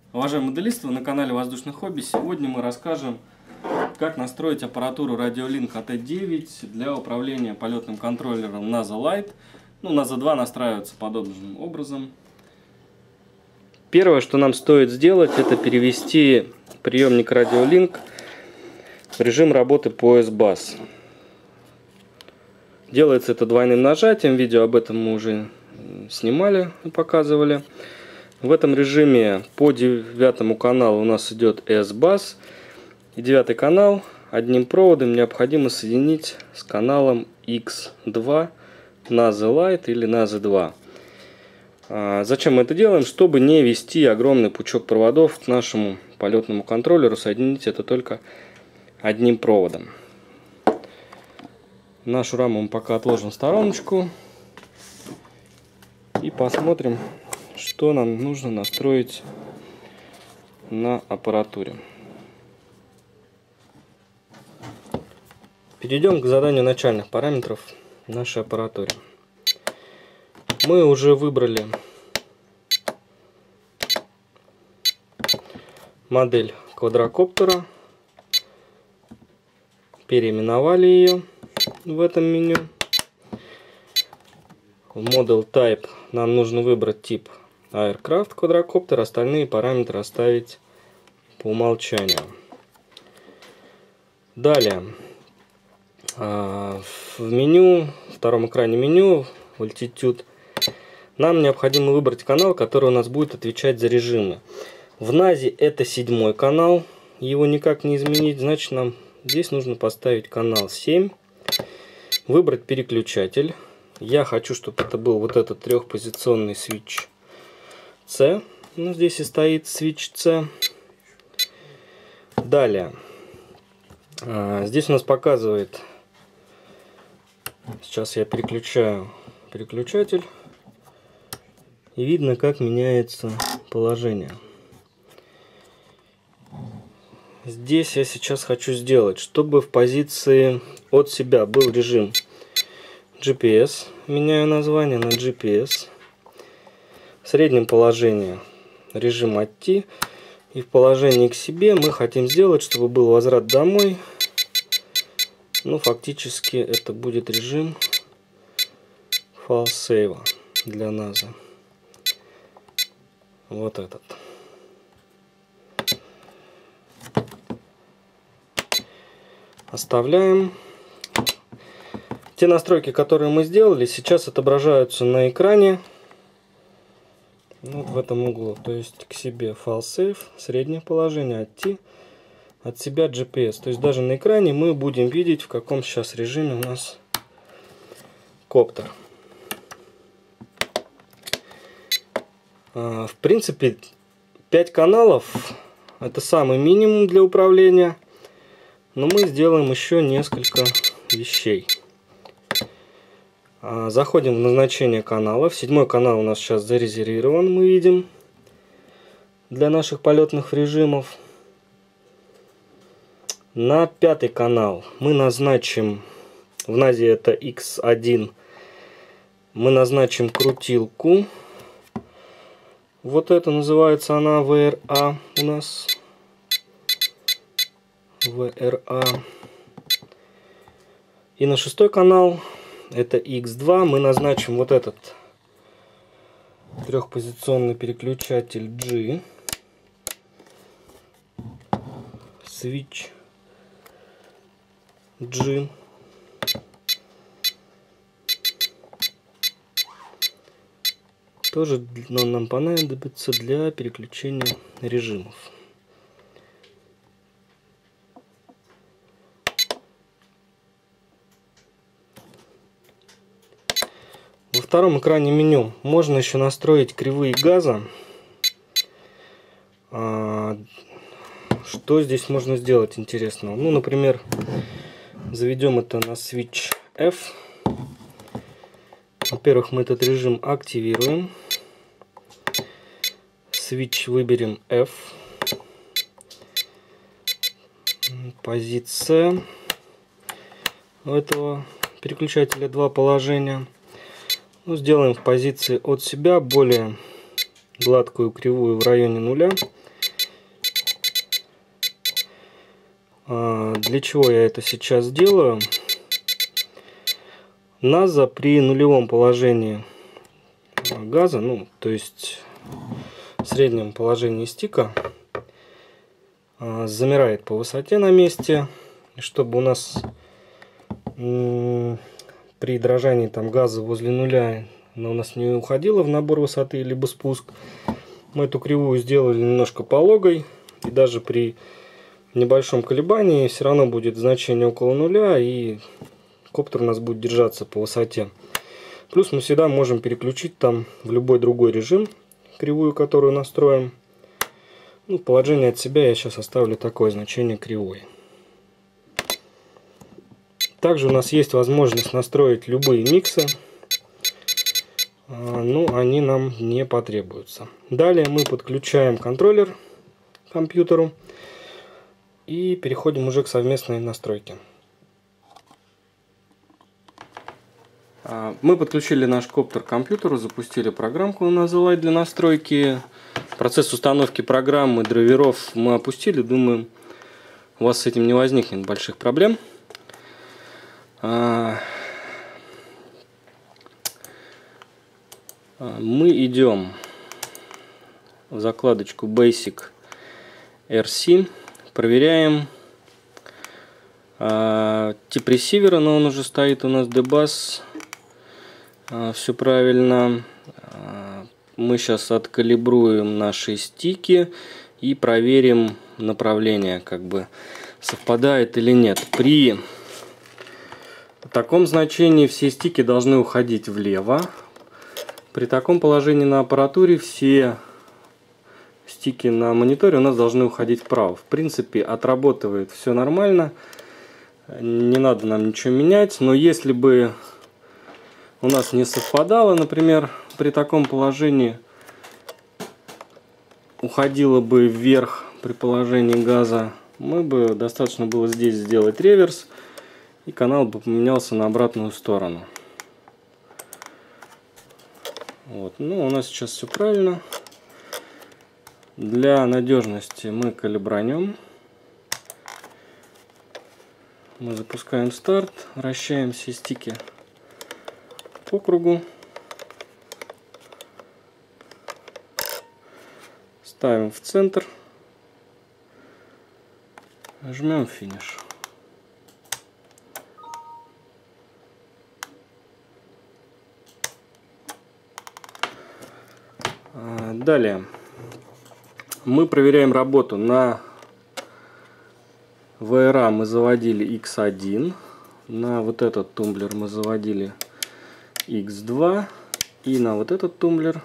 Уважаемые моделисты, вы на канале Воздушных Хобби. Сегодня мы расскажем, как настроить аппаратуру Radiolink AT9 для управления полетным контроллером NASA Lite. NASA 2 настраивается подобным образом. Первое, что нам стоит сделать, это перевести приемник Radiolink в режим работы по S-Bus. Делается это двойным нажатием. Видео об этом мы уже снимали и показывали. В этом режиме по 9 каналу у нас идет S-Bus. И 9 канал одним проводом необходимо соединить с каналом X2 NASA Lite или NASA 2. Зачем мы это делаем? Чтобы не вести огромный пучок проводов к нашему полетному контроллеру. Соединить это только одним проводом. Нашу раму мы пока отложим в стороночку. И посмотрим, что нам нужно настроить на аппаратуре. Перейдем к заданию начальных параметров нашей аппаратуры. Мы уже выбрали модель квадрокоптера, переименовали ее в этом меню. В Model Type нам нужно выбрать тип Aircraft квадрокоптер, остальные параметры оставить по умолчанию. Далее, в меню, в втором экране меню, в Altitude, нам необходимо выбрать канал, который у нас будет отвечать за режимы. В NAS это 7 канал, его никак не изменить, значит нам здесь нужно поставить канал 7, выбрать переключатель. Я хочу, чтобы это был вот этот трехпозиционный switch C. Здесь и стоит switch C. Далее. Здесь у нас показывает. Сейчас я переключаю переключатель. И видно, как меняется положение. Здесь я сейчас хочу сделать, чтобы в позиции от себя был режим GPS. Меняю название на GPS. В среднем положении режим отти. И в положении к себе мы хотим сделать, чтобы был возврат домой. Фактически это будет режим файл-сейва для NASA. Вот этот. Оставляем. Те настройки, которые мы сделали, сейчас отображаются на экране. В этом углу. То есть к себе файл-сейв, среднее положение, от себя GPS. То есть даже на экране мы будем видеть, в каком сейчас режиме у нас коптер. В принципе, 5 каналов это самый минимум для управления. Но мы сделаем еще несколько вещей. Заходим в назначение каналов. 7 канал у нас сейчас зарезервирован, мы видим, для наших полетных режимов. На 5 канал мы назначим, в NAS это X1, мы назначим крутилку. Вот это называется она VRA у нас. VRA. И на 6 канал, это X2, мы назначим вот этот трехпозиционный переключатель G. Switch G. Тоже нам понадобится для переключения режимов. Во втором экране меню можно еще настроить кривые газа. Что здесь можно сделать интересного? Например, заведем это на switch F. Во-первых, мы этот режим активируем. Switch выберем F. Позиция у этого переключателя 2 положения. Сделаем в позиции от себя более гладкую кривую в районе нуля. Для чего я это сейчас делаю? NASA при нулевом положении газа, ну, то есть в среднем положении стика, замирает по высоте на месте. И чтобы у нас при дрожании там газа возле нуля она у нас не уходила в набор высоты либо спуск, мы эту кривую сделали немножко пологой, и даже при небольшом колебании все равно будет значение около нуля, и коптер у нас будет держаться по высоте. Плюс мы всегда можем переключить там в любой другой режим кривую, которую настроим. Ну, положение от себя я сейчас оставлю такое значение кривой. Также у нас есть возможность настроить любые миксы, но они нам не потребуются. Далее мы подключаем контроллер к компьютеру и переходим уже к совместной настройке. Мы подключили наш коптер к компьютеру, запустили программку «Называй» для настройки. Процесс установки программы, драйверов мы опустили. Думаю, у вас с этим не возникнет больших проблем. Мы идем в закладочку Basic RC, проверяем тип ресивера, но он уже стоит у нас D-Bus. Все правильно. Мы сейчас откалибруем наши стики и проверим направление, как бы совпадает или нет. При таком значении все стики должны уходить влево. При таком положении на аппаратуре все стики на мониторе у нас должны уходить вправо. В принципе, отработывает все нормально. Не надо нам ничего менять. Но если бы у нас не совпадало, например, при таком положении уходило бы вверх при положении газа, мы бы достаточно было здесь сделать реверс, и канал бы поменялся на обратную сторону. Вот. Ну, у нас сейчас все правильно. Для надежности мы калибранем. Мы запускаем старт, вращаем все стики по кругу, ставим в центр, жмем финиш. Далее мы проверяем работу. На VRA мы заводили X1, на вот этот тумблер мы заводили X2, и на вот этот тумблер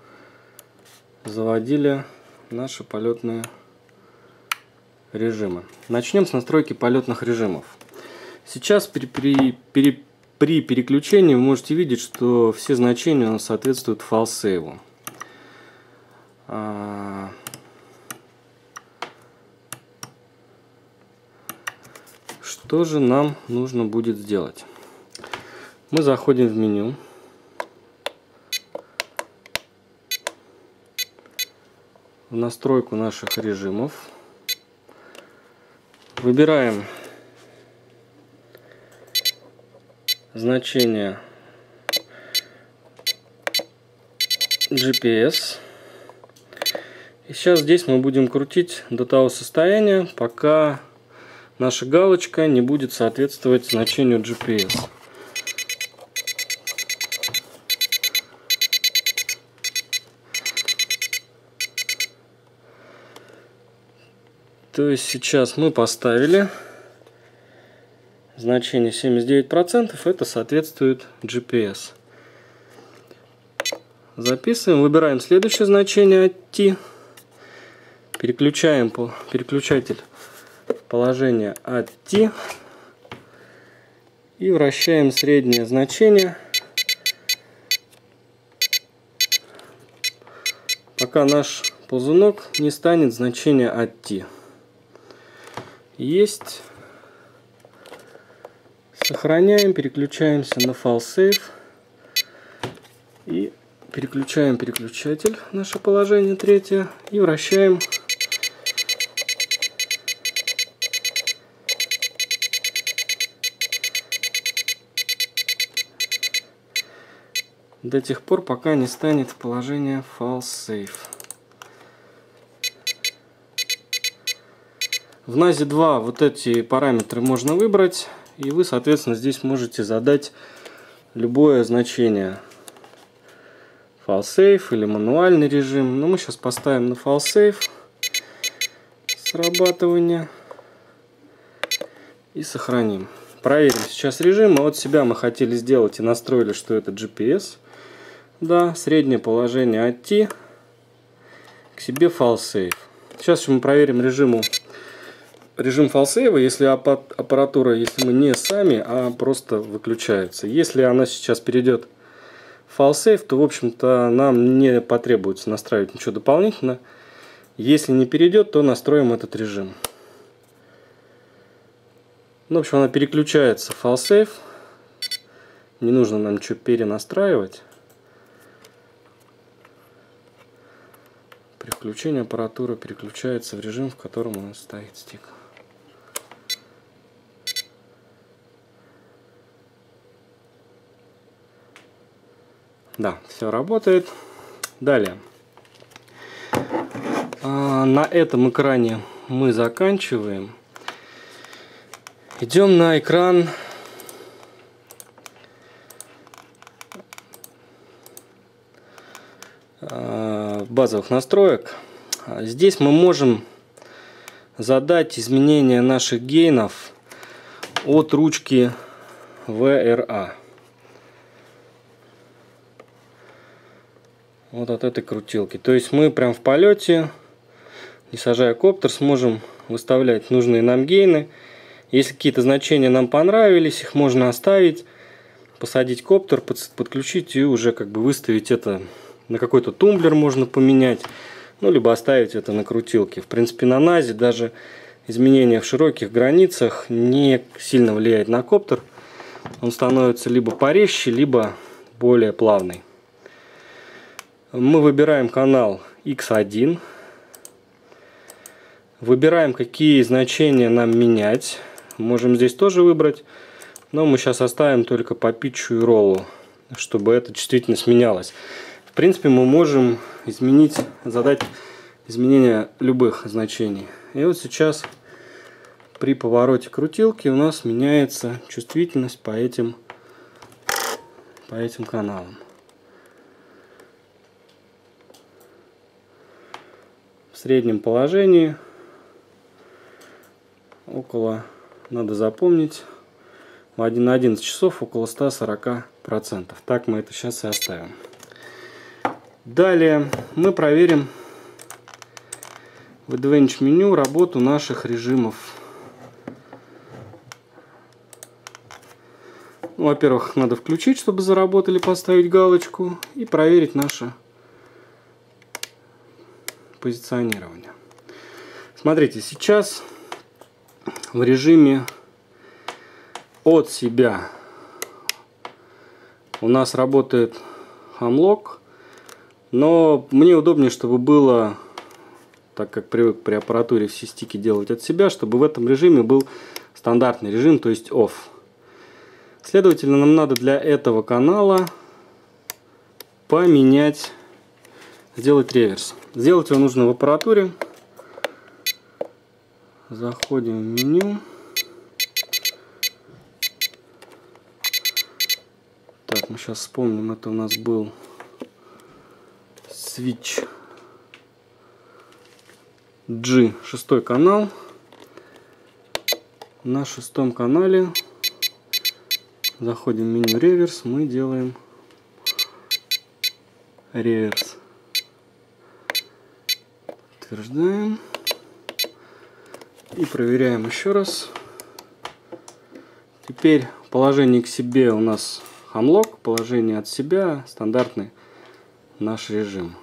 заводили наши полетные режимы. Начнем с настройки полетных режимов. Сейчас при переключении вы можете видеть, что все значения у нас соответствуют файлсейву. Что же нам нужно будет сделать? Мы заходим в меню. В настройку наших режимов. Выбираем значение GPS. И сейчас здесь мы будем крутить до того состояния, пока наша галочка не будет соответствовать значению GPS. То есть сейчас мы поставили значение 79%, это соответствует GPS. Записываем, выбираем следующее значение от T, переключаем переключатель положение от T и вращаем среднее значение, пока наш ползунок не станет значение от T. Есть. Сохраняем, переключаемся на FileSafe и переключаем переключатель, наше положение третье, и вращаем до тех пор, пока не станет в положение Fail-Safe. В NASI 2 вот эти параметры можно выбрать, и вы, соответственно, здесь можете задать любое значение. Fail-Safe или мануальный режим. Но мы сейчас поставим на Fail-Safe срабатывание и сохраним. Проверим сейчас режим. А от себя мы хотели сделать и настроили, что это GPS. Да, среднее положение от T, к себе Fail-Safe. Сейчас мы проверим режим Fail-Safe, если аппаратура, если мы не сами, а просто выключается. Если она сейчас перейдет в Fail-Safe, то, в общем-то, нам не потребуется настраивать ничего дополнительно. Если не перейдет, то настроим этот режим. Ну, в общем, она переключается в Fail-Safe. Не нужно нам ничего перенастраивать. При включении аппаратура переключается в режим, в котором у нас стоит стик. Да, все работает. Далее. На этом экране мы заканчиваем. Идем на экран базовых настроек. Здесь мы можем задать изменения наших гейнов от ручки VRA. Вот от этой крутилки. То есть мы прям в полете, не сажая коптер, сможем выставлять нужные нам гейны. Если какие-то значения нам понравились, их можно оставить, посадить коптер, подключить и уже как бы выставить это на какой-то тумблер можно поменять, ну либо оставить это на крутилке. В принципе, на NASI даже изменения в широких границах не сильно влияет на коптер. Он становится либо порезче, либо более плавный. Мы выбираем канал X1. Выбираем, какие значения нам менять. Можем здесь тоже выбрать. Но мы сейчас оставим только по питчу и роллу, чтобы это действительно сменялось. В принципе, мы можем задать изменения любых значений. И вот сейчас при повороте крутилки у нас меняется чувствительность по этим каналам. В среднем положении около, надо запомнить, на 11 часов около 140%. Так мы это сейчас и оставим. Далее мы проверим в Advantage меню работу наших режимов. Ну, во-первых, надо включить, чтобы заработали, поставить галочку и проверить наше позиционирование. Смотрите, сейчас в режиме от себя у нас работает Hamlock, но мне удобнее, чтобы было, так как привык при аппаратуре все стики делать от себя, чтобы в этом режиме был стандартный режим, то есть OFF. Следовательно, нам надо для этого канала сделать реверс. Сделать его нужно в аппаратуре. Заходим в меню. Так, мы сейчас вспомним, это у нас был Switch G, 6 канал. На 6 канале заходим в меню реверс, мы делаем реверс. Подтверждаем и проверяем еще раз. Теперь положение к себе у нас Hamlock, положение от себя стандартный наш режим.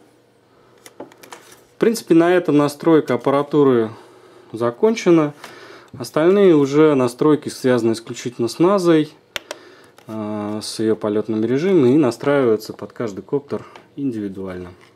В принципе, на этом настройка аппаратуры закончена. Остальные уже настройки связаны исключительно с NASI, с ее полетным режимом, и настраиваются под каждый коптер индивидуально.